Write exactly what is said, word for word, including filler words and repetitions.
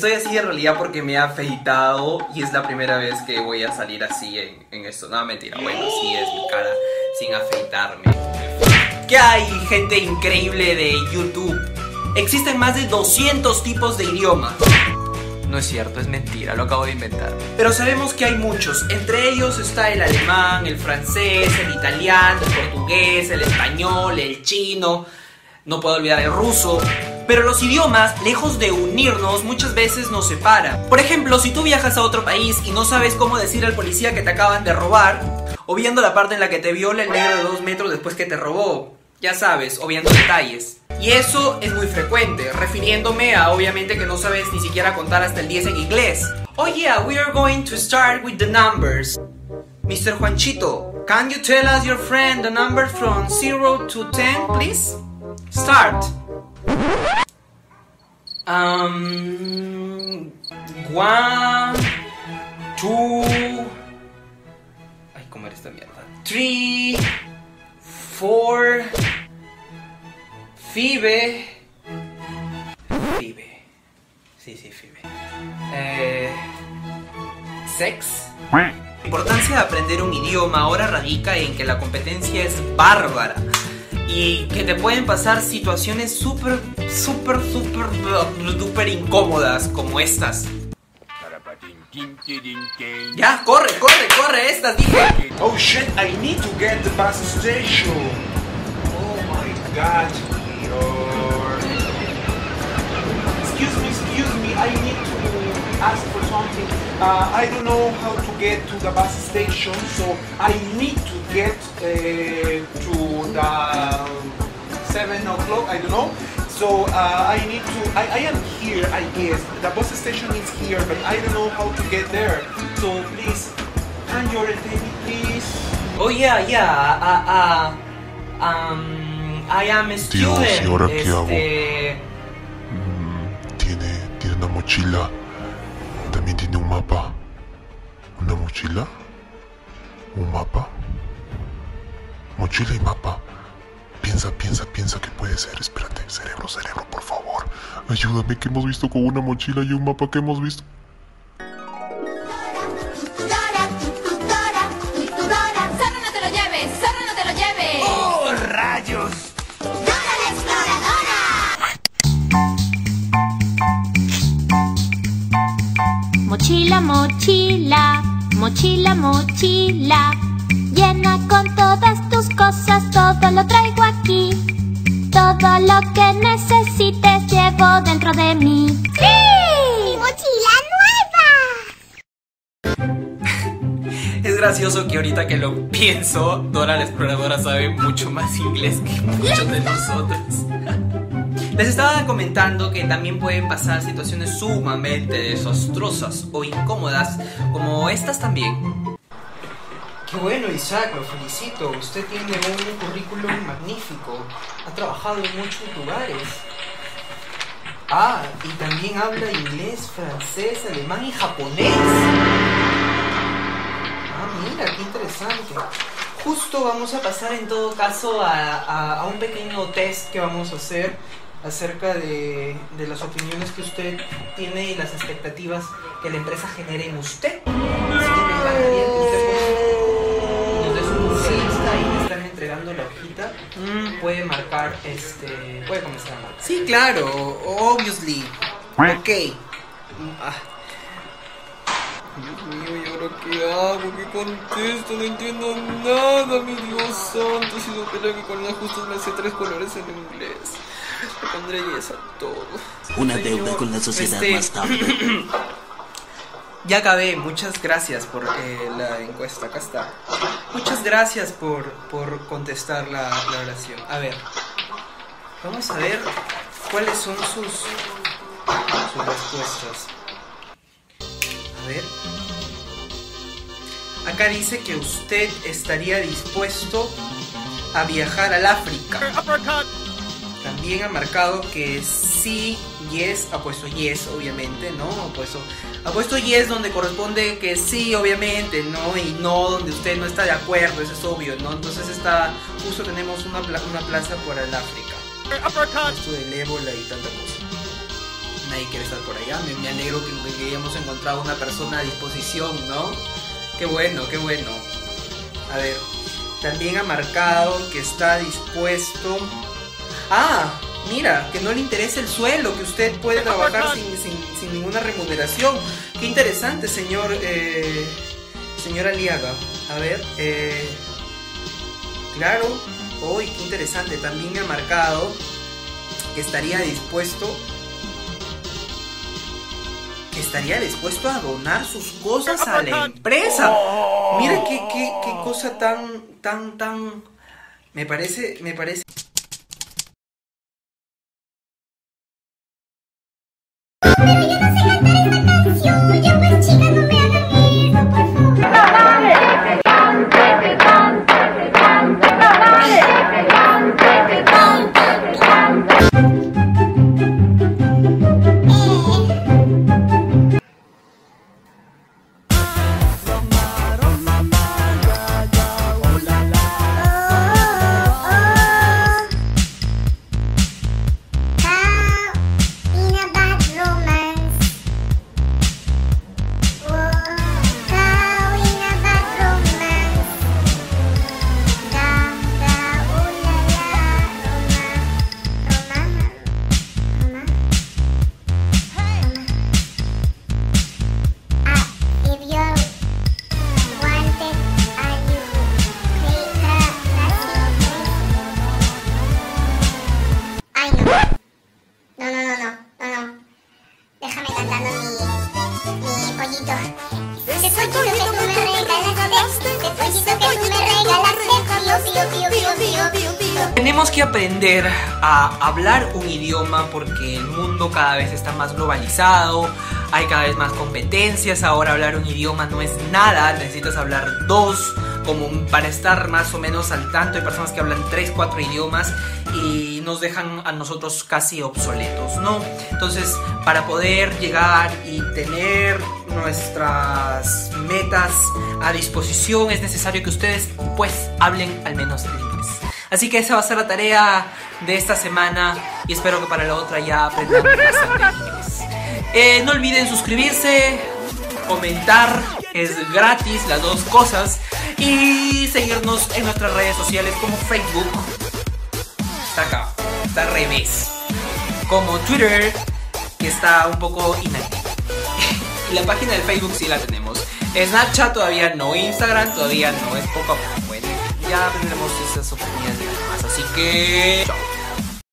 estoy así en realidad porque me he afeitado y es la primera vez que voy a salir así en, en esto. No, mentira, bueno, sí es mi cara sin afeitarme. ¿Qué hay, gente increíble de YouTube? Existen más de doscientos tipos de idiomas. No es cierto, es mentira, lo acabo de inventar. Pero sabemos que hay muchos. Entre ellos está el alemán, el francés, el italiano, el portugués, el español, el chino. No puedo olvidar el ruso. Pero los idiomas, lejos de unirnos, muchas veces nos separan. Por ejemplo, si tú viajas a otro país y no sabes cómo decir al policía que te acaban de robar, o viendo la parte en la que te viola el negro de dos metros después que te robó, ya sabes, o viendo detalles. Y eso es muy frecuente, refiriéndome a obviamente que no sabes ni siquiera contar hasta el diez en inglés. Oh yeah, we are going to start with the numbers. mister Juanchito, can you tell us your friend the numbers from zero to ten, please? Start. Um, one, two. Ay, ¿cómo era esta mierda? Three, four. Fibe. Fibe. Sí, sí, Fibe. Eh, sex. La importancia de aprender un idioma ahora radica en que la competencia es bárbara y que te pueden pasar situaciones súper, súper, súper, súper incómodas como estas. Ya, corre, corre, corre, estas dije. Oh shit, I need to get the bus station. Oh my god. Excuse me, excuse me, I need to ask for something. Uh, I don't know how to get to the bus station, so I need to get uh, to the seven o'clock, I don't know. So uh, I need to, I, I am here, I guess. The bus station is here, but I don't know how to get there. So please, can you tell me, please? Oh yeah, yeah, uh, uh, um... I am a student. Dios, ¿y ahora qué este... hago? Mm, tiene, tiene una mochila. También tiene un mapa. ¿Una mochila? ¿Un mapa? Mochila y mapa. Piensa, piensa, piensa que puede ser. Espérate, cerebro, cerebro, por favor. Ayúdame, que hemos visto con una mochila y un mapa que hemos visto. Mochila, mochila, mochila, mochila, llena con todas tus cosas, todo lo traigo aquí. Todo lo que necesites llevo dentro de mí. ¡Sí! ¡Mi mochila nueva! Es gracioso que ahorita que lo pienso, Dora la Exploradora sabe mucho más inglés que muchos de nosotros. Les estaba comentando que también pueden pasar situaciones sumamente desastrosas o incómodas, como estas también. Qué bueno, Isaac, lo felicito. Usted tiene un currículum magnífico. Ha trabajado en muchos lugares. Ah, y también habla inglés, francés, alemán y japonés. Ah, mira, qué interesante. Justo vamos a pasar en todo caso a, a, a un pequeño test que vamos a hacer acerca de, de las opiniones que usted tiene y las expectativas que la empresa genere en usted. Así que me encantaría que usted nos dé su punto de vista y me están entregando la hojita. Mm, puede marcar, este... puede comenzar a marcar. Sí, claro, obviously. Ok. Ah. Dios mío, ¿y ahora qué hago? ¿Qué contesto? No entiendo nada, mi Dios santo. Si supiera que con las justas me sé tres colores en inglés, le pondré diez a todo. Una Señor, deuda con la sociedad este... más tarde. Ya acabé, muchas gracias por eh, la encuesta, acá está. Muchas gracias por, por contestar la, la oración. A ver, vamos a ver cuáles son sus, sus respuestas. A ver. Acá dice que usted estaría dispuesto a viajar al África. También ha marcado que sí, yes, ha puesto yes, obviamente, ¿no? Ha puesto, ha puesto yes donde corresponde que sí, obviamente, ¿no? Y no donde usted no está de acuerdo, eso es obvio, ¿no? Entonces está, justo tenemos una, pla una plaza para el África. Esto del ébola y tanta cosa. nadie quiere estar por allá. Me, me alegro que, que hayamos encontrado una persona a disposición, ¿no? Qué bueno, qué bueno. A ver, también ha marcado que está dispuesto... Ah, mira, que no le interesa el sueldo, que usted puede trabajar sin, sin, sin ninguna remuneración. Qué interesante, señor, eh, señor Aliaga. A ver, eh, claro, uy, qué interesante. También me ha marcado que estaría dispuesto, que estaría dispuesto a donar sus cosas a la empresa. Mira qué, qué, qué cosa tan, tan, tan, me parece, me parece. Pero yo no sé cantar esta canción. Oye, pues chicas, no me hagan eso, por favor. Dale, cante, que cante, que cante. Dale, que cante, que cante, que cante. Tenemos que aprender a hablar un idioma porque el mundo cada vez está más globalizado, hay cada vez más competencias. Ahora hablar un idioma no es nada, necesitas hablar dos, como para estar más o menos al tanto. Hay personas que hablan tres, cuatro idiomas y nos dejan a nosotros casi obsoletos, ¿no? Entonces, para poder llegar y tener nuestras metas a disposición es necesario que ustedes pues hablen al menos el inglés. Así que esa va a ser la tarea de esta semana y espero que para la otra ya aprendan bastante inglés. Eh, no olviden suscribirse, comentar, es gratis las dos cosas, y seguirnos en nuestras redes sociales como Facebook, está acá, está al revés, como Twitter, que está un poco inactivo, y la página de Facebook sí la tenemos. Snapchat todavía no, Instagram todavía no, es poco a poco. Bueno, ya tendremos esas oportunidades de más, así que chao.